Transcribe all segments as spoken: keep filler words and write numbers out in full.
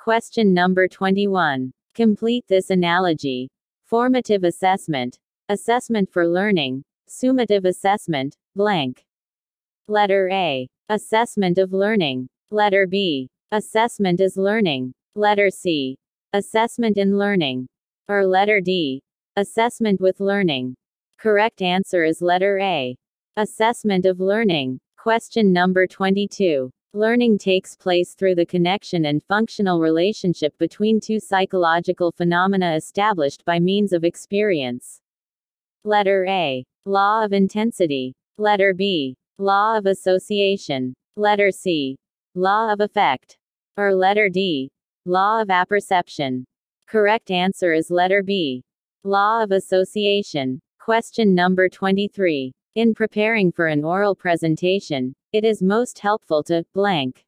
Question number twenty-one. Complete this analogy. Formative assessment. Assessment for learning. Summative assessment, blank. Letter A. Assessment of learning. Letter B. Assessment is learning. Letter C. Assessment in learning. Or letter D. Assessment with learning. Correct answer is letter A. Assessment of learning. Question number twenty-two. Learning takes place through the connection and functional relationship between two psychological phenomena established by means of experience. Letter A. Law of intensity. Letter B. Law of association. Letter C. Law of effect. Or letter D. Law of apperception. Correct answer is letter B. Law of association. Question number twenty-three. In preparing for an oral presentation, it is most helpful to blank.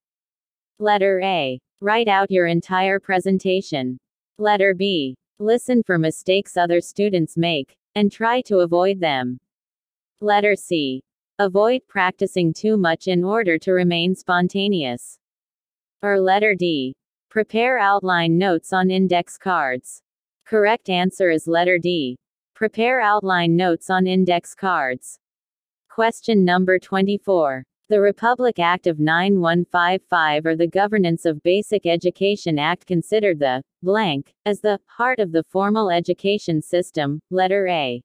Letter A. Write out your entire presentation. Letter B. Listen for mistakes other students make, and try to avoid them. Letter C. Avoid practicing too much in order to remain spontaneous. Or letter D. Prepare outline notes on index cards. Correct answer is letter D. Prepare outline notes on index cards. Question number twenty-four. The Republic Act of nineteen fifty-five or the Governance of Basic Education Act considered the blank as the heart of the formal education system. Letter A.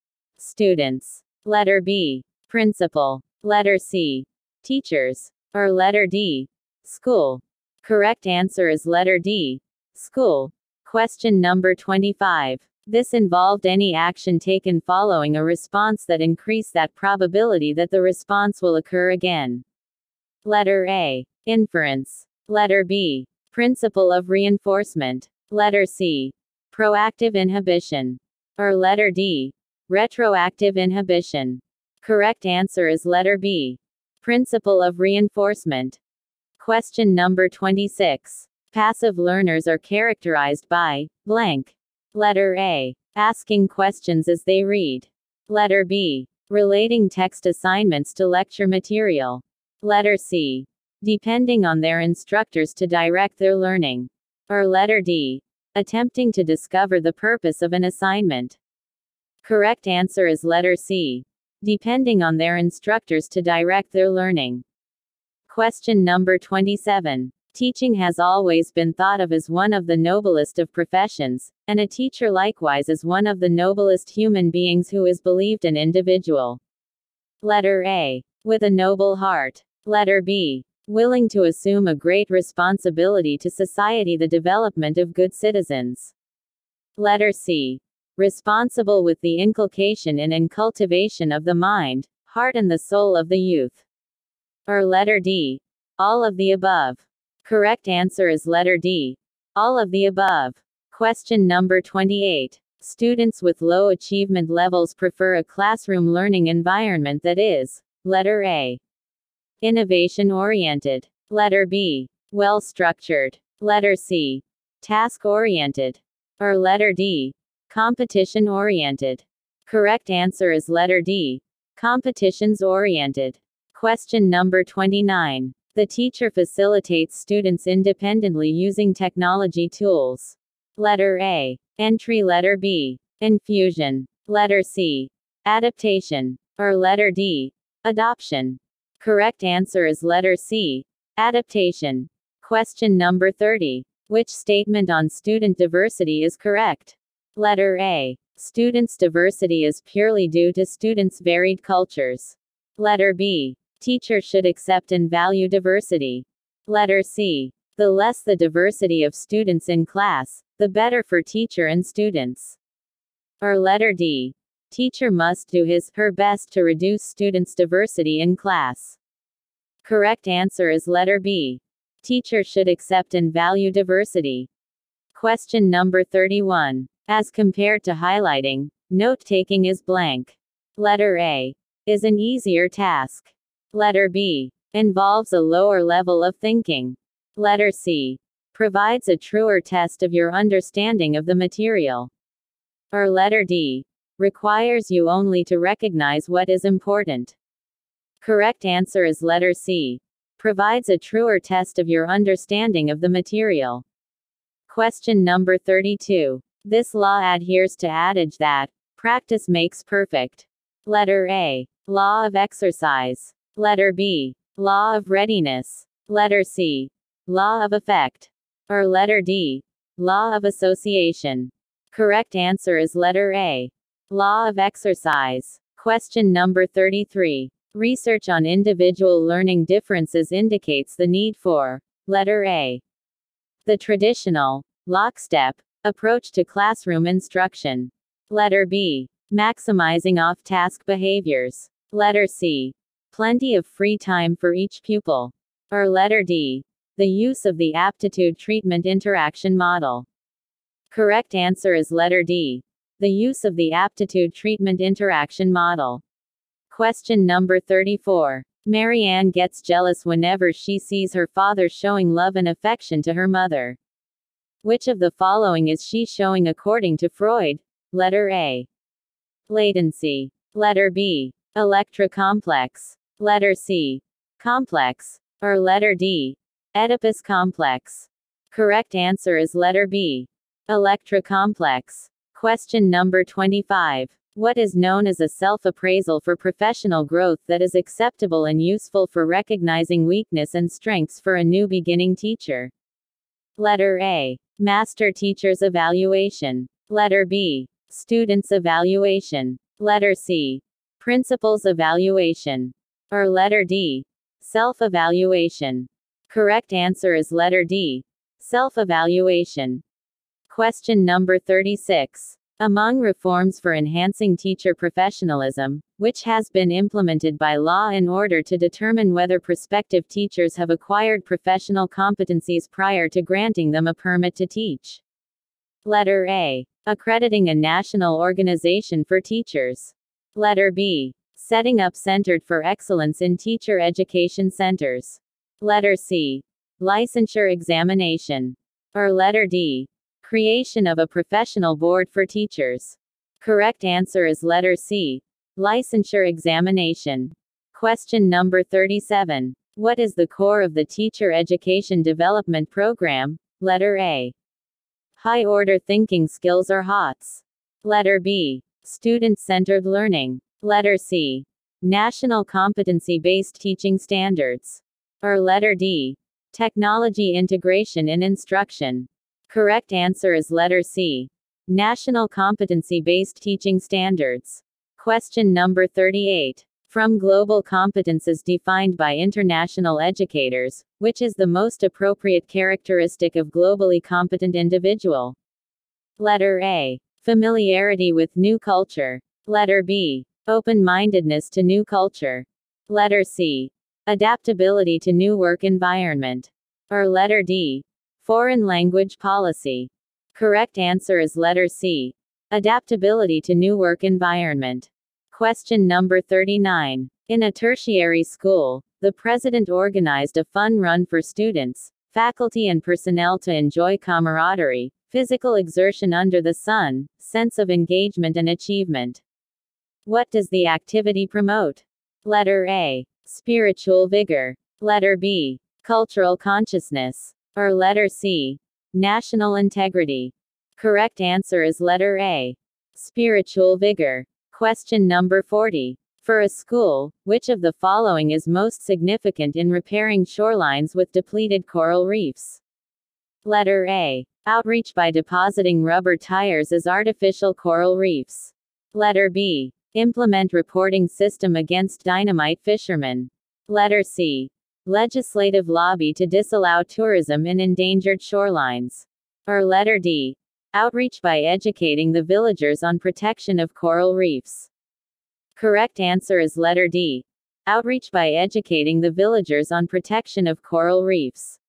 Students. Letter B. Principal. Letter C. Teachers. Or letter D. School. Correct answer is letter D. School. Question number twenty-five. This involved any action taken following a response that increased that probability that the response will occur again. Letter A. Inference. Letter B. Principle of reinforcement. Letter C. Proactive inhibition. Or letter D. Retroactive inhibition. Correct answer is letter B. Principle of reinforcement. Question number twenty-six. Passive learners are characterized by blank. Letter A. Asking questions as they read. Letter B. Relating text assignments to lecture material. Letter C. Depending on their instructors to direct their learning. Or letter D. Attempting to discover the purpose of an assignment. Correct answer is letter C. Depending on their instructors to direct their learning. Question number twenty-seven. Teaching has always been thought of as one of the noblest of professions, and a teacher likewise is one of the noblest human beings who is believed an individual. Letter A. With a noble heart. Letter B. Willing to assume a great responsibility to society, the development of good citizens. Letter C. Responsible with the inculcation in and cultivation of the mind, heart and the soul of the youth. Or letter D. All of the above. Correct answer is letter D. All of the above. Question number twenty-eight. Students with low achievement levels prefer a classroom learning environment that is, letter A. Innovation-oriented. Letter B. Well-structured. Letter C. Task-oriented. Or letter D. Competition-oriented. Correct answer is letter D. Competitions-oriented. Question number twenty-nine. The teacher facilitates students independently using technology tools. Letter A. Entry. Letter B. Infusion. Letter C. Adaptation. Or letter D. Adoption. Correct answer is letter C. Adaptation. Question number thirty. Which statement on student diversity is correct? Letter A. Students' diversity is purely due to students' varied cultures. Letter B. Teachers should accept and value diversity. Letter C. The less the diversity of students in class, the better for teacher and students. Or letter D. Teacher must do his, her best to reduce students' diversity in class. Correct answer is letter B. Teacher should accept and value diversity. Question number thirty-one. As compared to highlighting, note-taking is blank. Letter A. Is an easier task. Letter B. Involves a lower level of thinking. Letter C. Provides a truer test of your understanding of the material. Or letter D. Requires you only to recognize what is important. Correct answer is letter C. Provides a truer test of your understanding of the material. Question number thirty-two. This law adheres to adage that practice makes perfect. Letter A. Law of exercise. Letter B. Law of readiness. Letter C. Law of effect. Or letter D. Law of association. Correct answer is letter A. Law of exercise. Question number thirty-three. Research on individual learning differences indicates the need for letter A. The traditional, lockstep, approach to classroom instruction. Letter B. Maximizing off-task behaviors. Letter C. Plenty of free time for each pupil. Or letter D. The use of the aptitude treatment interaction model. Correct answer is letter D. The use of the aptitude treatment interaction model. Question number thirty-four. Mary Ann gets jealous whenever she sees her father showing love and affection to her mother. Which of the following is she showing according to Freud? Letter A. Latency. Letter B. Electrocomplex. Letter C. Complex. Or letter D. Oedipus complex. Correct answer is letter B. Electrocomplex. Question number twenty-five. What is known as a self-appraisal for professional growth that is acceptable and useful for recognizing weakness and strengths for a new beginning teacher? Letter A. Master Teacher's Evaluation. Letter B. Student's Evaluation. Letter C. Principal's Evaluation. Or letter D. Self-evaluation. Correct answer is letter D. Self-evaluation. Question number thirty-six. Among reforms for enhancing teacher professionalism, which has been implemented by law in order to determine whether prospective teachers have acquired professional competencies prior to granting them a permit to teach? Letter A. Accrediting a national organization for teachers. Letter B. Setting up Centered for Excellence in Teacher Education Centers. Letter C. Licensure examination. Or letter D. Creation of a professional board for teachers. Correct answer is letter C. Licensure examination. Question number thirty-seven. What is the core of the Teacher Education Development Program? Letter A. High Order Thinking Skills or HOTS. Letter B. Student-Centered Learning. Letter C. National Competency-Based Teaching Standards. Or letter D. Technology Integration in Instruction. Correct answer is letter C. National Competency-Based Teaching Standards. Question number thirty-eight. From global competences defined by international educators, which is the most appropriate characteristic of globally competent individual? Letter A. Familiarity with new culture. Letter B. Open-mindedness to new culture. Letter C. Adaptability to new work environment. Or letter D. Foreign language policy. Correct answer is letter C. Adaptability to new work environment. Question number thirty-nine. In a tertiary school, the president organized a fun run for students, faculty and personnel to enjoy camaraderie, physical exertion under the sun, sense of engagement and achievement. What does the activity promote? Letter A. Spiritual vigor. Letter B. Cultural consciousness. Or letter C. National integrity. Correct answer is letter A. Spiritual vigor. Question number forty. For a school, which of the following is most significant in repairing shorelines with depleted coral reefs? Letter A. Outreach by depositing rubber tires as artificial coral reefs. Letter B. Implement reporting system against dynamite fishermen. Letter C. Legislative lobby to disallow tourism in endangered shorelines. Or letter D. Outreach by educating the villagers on protection of coral reefs. Correct answer is letter D. Outreach by educating the villagers on protection of coral reefs.